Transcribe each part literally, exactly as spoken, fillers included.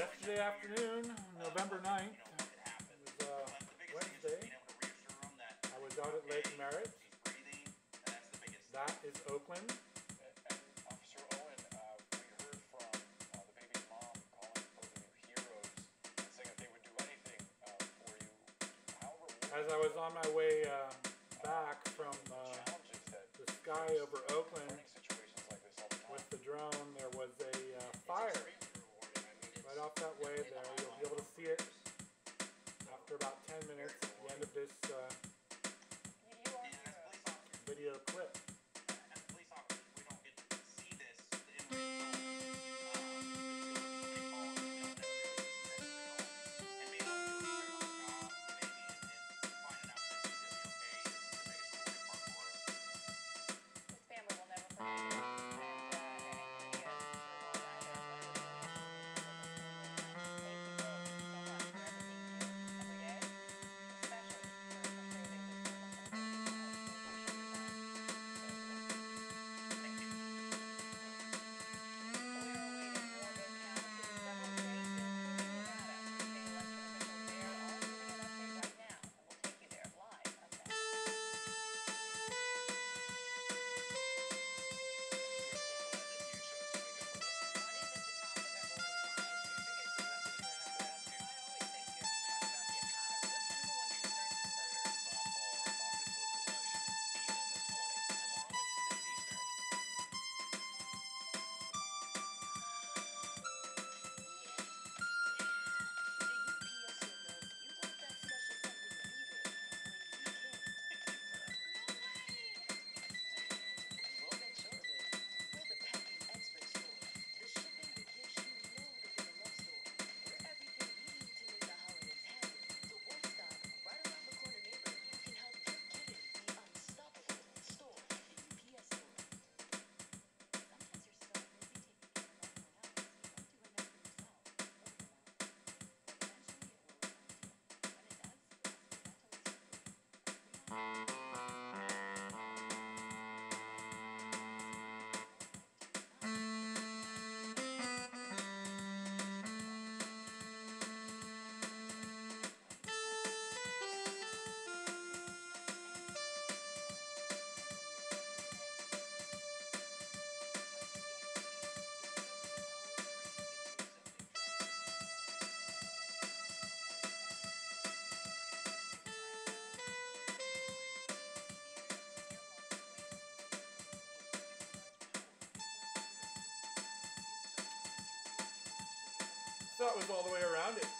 Yesterday afternoon, November ninth, it was uh, Wednesday, I was out at Lake Merritt. That is Oakland. And, and Officer Owen, uh, we heard from uh, the baby's mom calling both of you heroes and saying that they would do anything uh, for you. How rewarding As I was on my way uh, back from uh, challenges that the sky over Oakland learning situations like this all the time. with the drone, there was a uh, fire right off that way there. You'll be able to see it after about ten minutes at the end of this uh, video clip. So that was all the way around it.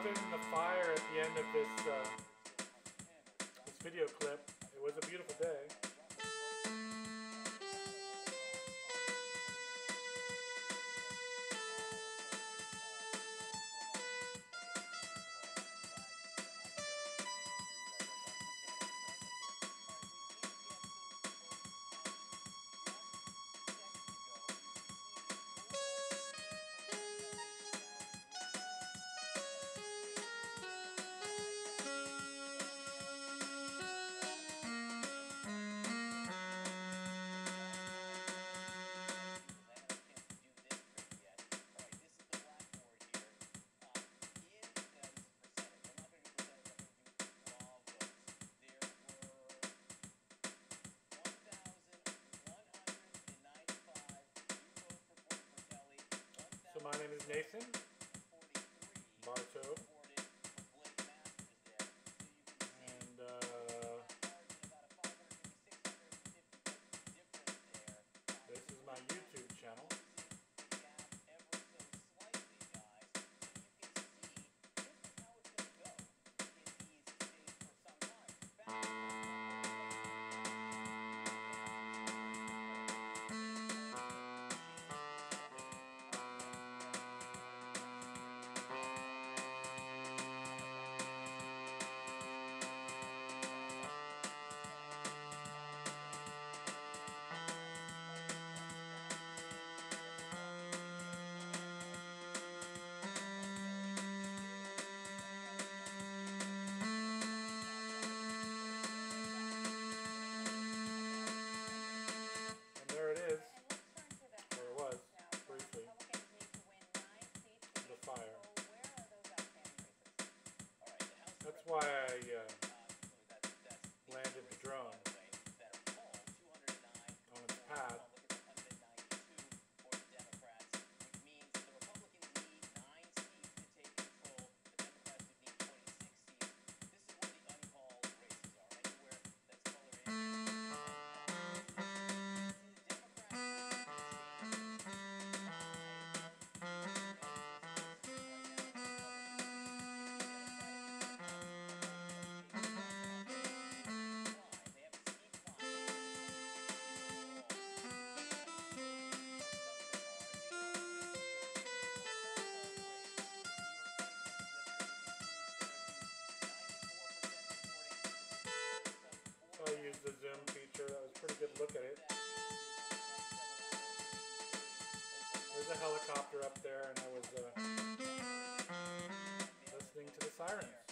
other than the fire at the end of this uh, this video clip, it was a beautiful day. So my name is Nathan Bartow, and uh, this is my YouTube channel. There it is, or it was, briefly, the fire. That's why I uh, landed the drone on its pad. I used the zoom feature. That was a pretty good look at it. There's a helicopter up there, and I was uh, listening to the sirens.